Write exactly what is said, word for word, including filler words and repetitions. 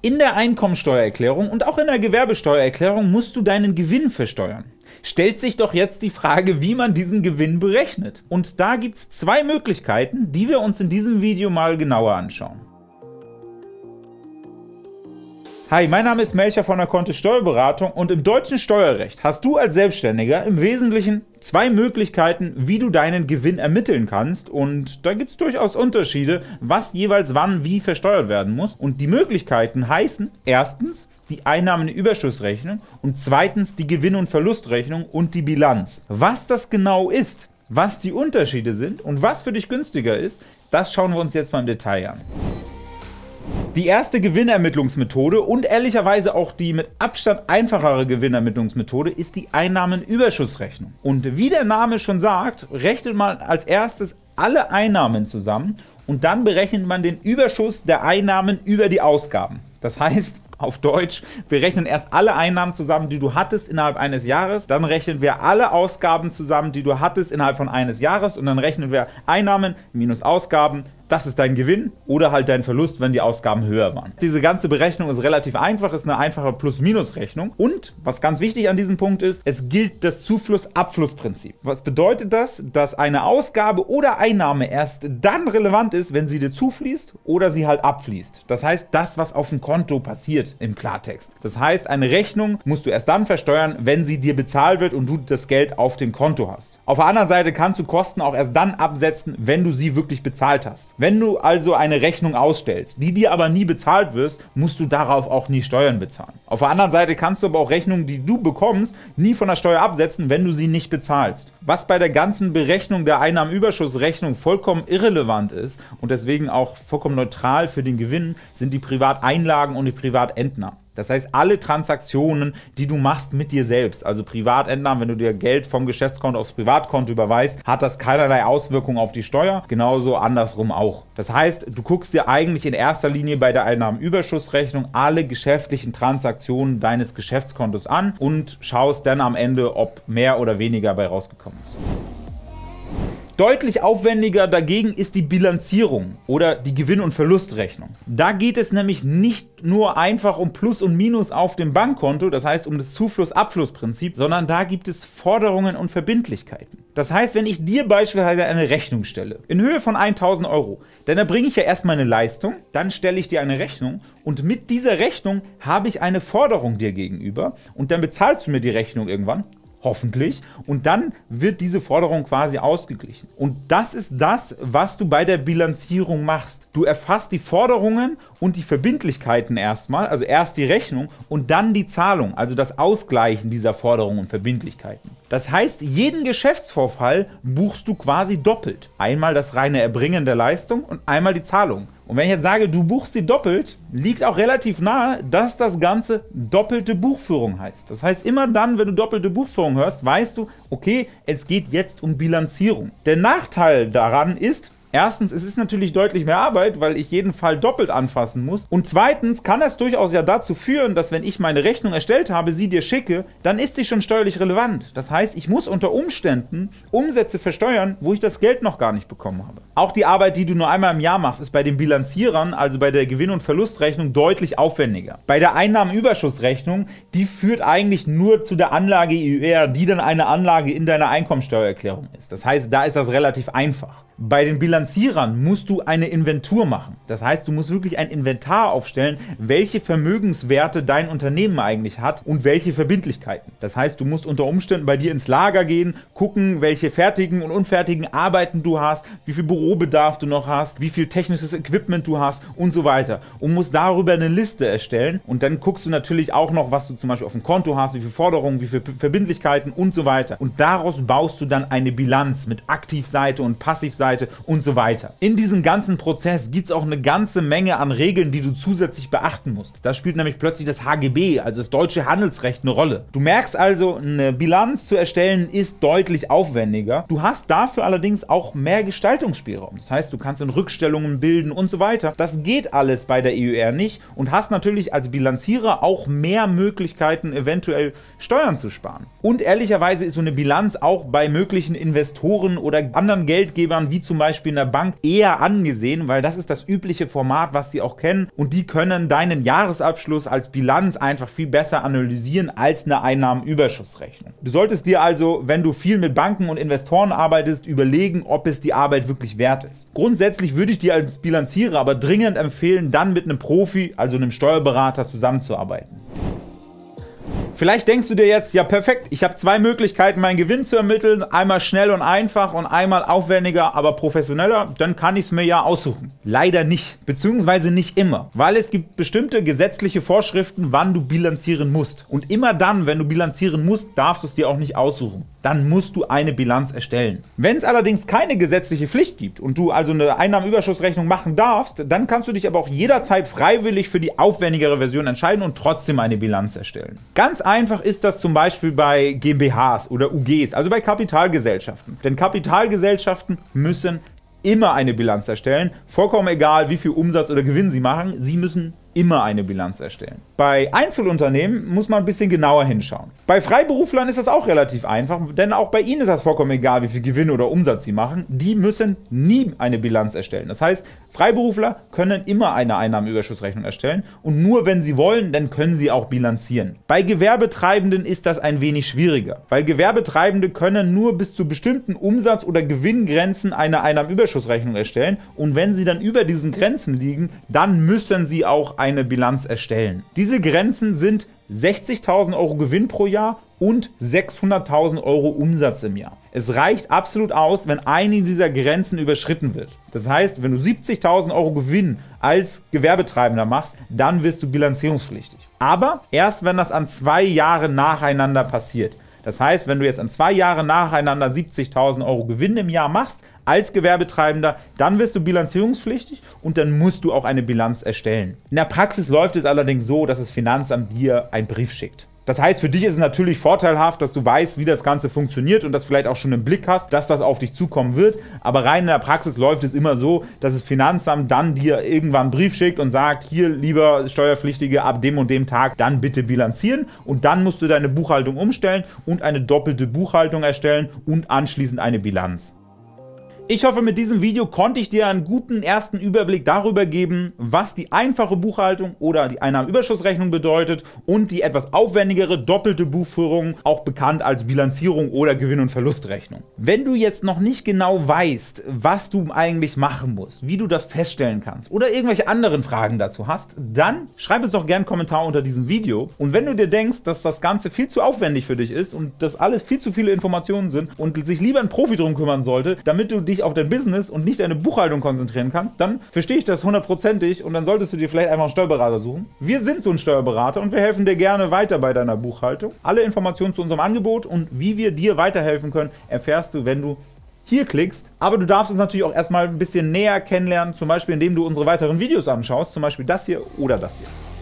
In der Einkommensteuererklärung und auch in der Gewerbesteuererklärung musst du deinen Gewinn versteuern. Stellt sich doch jetzt die Frage, wie man diesen Gewinn berechnet. Und da gibt es zwei Möglichkeiten, die wir uns in diesem Video mal genauer anschauen. Hi, mein Name ist Melcher von der Kontist Steuerberatung und im deutschen Steuerrecht hast du als Selbstständiger im Wesentlichen zwei Möglichkeiten, wie du deinen Gewinn ermitteln kannst, und da gibt es durchaus Unterschiede, was jeweils wann wie versteuert werden muss. Und die Möglichkeiten heißen erstens die Einnahmenüberschussrechnung und zweitens die Gewinn- und Verlustrechnung und die Bilanz. Was das genau ist, was die Unterschiede sind und was für dich günstiger ist, das schauen wir uns jetzt mal im Detail an. Die erste Gewinnermittlungsmethode und ehrlicherweise auch die mit Abstand einfachere Gewinnermittlungsmethode ist die Einnahmenüberschussrechnung. Und wie der Name schon sagt, rechnet man als erstes alle Einnahmen zusammen und dann berechnet man den Überschuss der Einnahmen über die Ausgaben. Das heißt, auf Deutsch, wir rechnen erst alle Einnahmen zusammen, die du hattest innerhalb eines Jahres, dann rechnen wir alle Ausgaben zusammen, die du hattest innerhalb von eines Jahres, und dann rechnen wir Einnahmen minus Ausgaben. Das ist dein Gewinn oder halt dein Verlust, wenn die Ausgaben höher waren. Diese ganze Berechnung ist relativ einfach, ist eine einfache Plus-Minus-Rechnung. Und was ganz wichtig an diesem Punkt ist, es gilt das Zufluss-Abfluss-Prinzip. Was bedeutet das? Dass eine Ausgabe oder Einnahme erst dann relevant ist, wenn sie dir zufließt oder sie halt abfließt. Das heißt, das, was auf dem Konto passiert im Klartext. Das heißt, eine Rechnung musst du erst dann versteuern, wenn sie dir bezahlt wird und du das Geld auf dem Konto hast. Auf der anderen Seite kannst du Kosten auch erst dann absetzen, wenn du sie wirklich bezahlt hast. Wenn du also eine Rechnung ausstellst, die dir aber nie bezahlt wirst, musst du darauf auch nie Steuern bezahlen. Auf der anderen Seite kannst du aber auch Rechnungen, die du bekommst, nie von der Steuer absetzen, wenn du sie nicht bezahlst. Was bei der ganzen Berechnung der Einnahmenüberschussrechnung vollkommen irrelevant ist und deswegen auch vollkommen neutral für den Gewinn, sind die Privateinlagen und die Privatentnahmen. Das heißt, alle Transaktionen, die du machst mit dir selbst, also Privatentnahmen, wenn du dir Geld vom Geschäftskonto aufs Privatkonto überweist, hat das keinerlei Auswirkungen auf die Steuer, genauso andersrum auch. Das heißt, du guckst dir eigentlich in erster Linie bei der Einnahmenüberschussrechnung alle geschäftlichen Transaktionen deines Geschäftskontos an und schaust dann am Ende, ob mehr oder weniger bei rausgekommen ist. Deutlich aufwendiger dagegen ist die Bilanzierung oder die Gewinn- und Verlustrechnung. Da geht es nämlich nicht nur einfach um Plus und Minus auf dem Bankkonto, das heißt um das Zufluss-Abfluss-Prinzip, sondern da gibt es Forderungen und Verbindlichkeiten. Das heißt, wenn ich dir beispielsweise eine Rechnung stelle, in Höhe von tausend Euro, dann erbringe ich ja erst meine Leistung, dann stelle ich dir eine Rechnung und mit dieser Rechnung habe ich eine Forderung dir gegenüber und dann bezahlst du mir die Rechnung irgendwann. Hoffentlich. Und dann wird diese Forderung quasi ausgeglichen. Und das ist das, was du bei der Bilanzierung machst. Du erfasst die Forderungen und die Verbindlichkeiten erstmal, also erst die Rechnung und dann die Zahlung, also das Ausgleichen dieser Forderungen und Verbindlichkeiten. Das heißt, jeden Geschäftsvorfall buchst du quasi doppelt. Einmal das reine Erbringen der Leistung und einmal die Zahlung. Und wenn ich jetzt sage, du buchst sie doppelt, liegt auch relativ nahe, dass das Ganze doppelte Buchführung heißt. Das heißt, immer dann, wenn du doppelte Buchführung hörst, weißt du, okay, es geht jetzt um Bilanzierung. Der Nachteil daran ist, erstens, es ist natürlich deutlich mehr Arbeit, weil ich jeden Fall doppelt anfassen muss. Und zweitens kann das durchaus ja dazu führen, dass wenn ich meine Rechnung erstellt habe, sie dir schicke, dann ist sie schon steuerlich relevant. Das heißt, ich muss unter Umständen Umsätze versteuern, wo ich das Geld noch gar nicht bekommen habe. Auch die Arbeit, die du nur einmal im Jahr machst, ist bei den Bilanzierern, also bei der Gewinn- und Verlustrechnung, deutlich aufwendiger. Bei der Einnahmenüberschussrechnung, die führt eigentlich nur zu der Anlage E U R, die dann eine Anlage in deiner Einkommensteuererklärung ist. Das heißt, da ist das relativ einfach. Bei den Bilanzierern musst du eine Inventur machen. Das heißt, du musst wirklich ein Inventar aufstellen, welche Vermögenswerte dein Unternehmen eigentlich hat und welche Verbindlichkeiten. Das heißt, du musst unter Umständen bei dir ins Lager gehen, gucken, welche fertigen und unfertigen Arbeiten du hast, wie viel Bürobedarf du noch hast, wie viel technisches Equipment du hast und so weiter. Und musst darüber eine Liste erstellen. Und dann guckst du natürlich auch noch, was du zum Beispiel auf dem Konto hast, wie viele Forderungen, wie viele Verbindlichkeiten und so weiter. Und daraus baust du dann eine Bilanz mit Aktivseite und Passivseite und so weiter. In diesem ganzen Prozess gibt es auch eine ganze Menge an Regeln, die du zusätzlich beachten musst. Da spielt nämlich plötzlich das H G B, also das deutsche Handelsrecht, eine Rolle. Du merkst also, eine Bilanz zu erstellen ist deutlich aufwendiger. Du hast dafür allerdings auch mehr Gestaltungsspielraum. Das heißt, du kannst in Rückstellungen bilden und so weiter. Das geht alles bei der E U R nicht und hast natürlich als Bilanzierer auch mehr Möglichkeiten, eventuell Steuern zu sparen. Und ehrlicherweise ist so eine Bilanz auch bei möglichen Investoren oder anderen Geldgebern wie wie zum Beispiel in der Bank eher angesehen, weil das ist das übliche Format, was sie auch kennen, und die können deinen Jahresabschluss als Bilanz einfach viel besser analysieren als eine Einnahmenüberschussrechnung. Du solltest dir also, wenn du viel mit Banken und Investoren arbeitest, überlegen, ob es die Arbeit wirklich wert ist. Grundsätzlich würde ich dir als Bilanzierer aber dringend empfehlen, dann mit einem Profi, also einem Steuerberater, zusammenzuarbeiten. Vielleicht denkst du dir jetzt, ja perfekt, ich habe zwei Möglichkeiten, meinen Gewinn zu ermitteln, einmal schnell und einfach und einmal aufwendiger, aber professioneller, dann kann ich es mir ja aussuchen. Leider nicht, beziehungsweise nicht immer, weil es gibt bestimmte gesetzliche Vorschriften, wann du bilanzieren musst. Und immer dann, wenn du bilanzieren musst, darfst du es dir auch nicht aussuchen. Dann musst du eine Bilanz erstellen. Wenn es allerdings keine gesetzliche Pflicht gibt und du also eine Einnahmenüberschussrechnung machen darfst, dann kannst du dich aber auch jederzeit freiwillig für die aufwendigere Version entscheiden und trotzdem eine Bilanz erstellen. Ganz einfach ist das zum Beispiel bei GmbHs oder U Gs, also bei Kapitalgesellschaften. Denn Kapitalgesellschaften müssen immer eine Bilanz erstellen, vollkommen egal, wie viel Umsatz oder Gewinn sie machen, sie müssen immer eine Bilanz erstellen. Bei Einzelunternehmen muss man ein bisschen genauer hinschauen. Bei Freiberuflern ist das auch relativ einfach, denn auch bei ihnen ist das vollkommen egal, wie viel Gewinn oder Umsatz sie machen. Die müssen nie eine Bilanz erstellen. Das heißt, Freiberufler können immer eine Einnahmenüberschussrechnung erstellen und nur wenn sie wollen, dann können sie auch bilanzieren. Bei Gewerbetreibenden ist das ein wenig schwieriger, weil Gewerbetreibende können nur bis zu bestimmten Umsatz- oder Gewinngrenzen eine Einnahmenüberschussrechnung erstellen und wenn sie dann über diesen Grenzen liegen, dann müssen sie auch eine Bilanz erstellen. Diese Grenzen sind sechzigtausend Euro Gewinn pro Jahr und sechshunderttausend Euro Umsatz im Jahr. Es reicht absolut aus, wenn eine dieser Grenzen überschritten wird. Das heißt, wenn du siebzigtausend Euro Gewinn als Gewerbetreibender machst, dann wirst du bilanzierungspflichtig. Aber erst wenn das an zwei Jahre nacheinander passiert. Das heißt, wenn du jetzt an zwei Jahre nacheinander siebzigtausend Euro Gewinn im Jahr machst, als Gewerbetreibender, dann wirst du bilanzierungspflichtig und dann musst du auch eine Bilanz erstellen. In der Praxis läuft es allerdings so, dass das Finanzamt dir einen Brief schickt. Das heißt, für dich ist es natürlich vorteilhaft, dass du weißt, wie das Ganze funktioniert und das vielleicht auch schon im Blick hast, dass das auf dich zukommen wird. Aber rein in der Praxis läuft es immer so, dass das Finanzamt dann dir irgendwann einen Brief schickt und sagt, hier, lieber Steuerpflichtige, ab dem und dem Tag dann bitte bilanzieren. Und dann musst du deine Buchhaltung umstellen und eine doppelte Buchhaltung erstellen und anschließend eine Bilanz. Ich hoffe, mit diesem Video konnte ich dir einen guten ersten Überblick darüber geben, was die einfache Buchhaltung oder die Einnahmenüberschussrechnung bedeutet und die etwas aufwendigere doppelte Buchführung, auch bekannt als Bilanzierung oder Gewinn- und Verlustrechnung. Wenn du jetzt noch nicht genau weißt, was du eigentlich machen musst, wie du das feststellen kannst oder irgendwelche anderen Fragen dazu hast, dann schreib uns doch gerne einen Kommentar unter diesem Video. Und wenn du dir denkst, dass das Ganze viel zu aufwendig für dich ist und das alles viel zu viele Informationen sind und sich lieber ein Profi drum kümmern sollte, damit du dich auf dein Business und nicht deine Buchhaltung konzentrieren kannst, dann verstehe ich das hundertprozentig und dann solltest du dir vielleicht einfach einen Steuerberater suchen. Wir sind so ein Steuerberater und wir helfen dir gerne weiter bei deiner Buchhaltung. Alle Informationen zu unserem Angebot und wie wir dir weiterhelfen können, erfährst du, wenn du hier klickst. Aber du darfst uns natürlich auch erstmal ein bisschen näher kennenlernen, zum Beispiel indem du unsere weiteren Videos anschaust, zum Beispiel das hier oder das hier.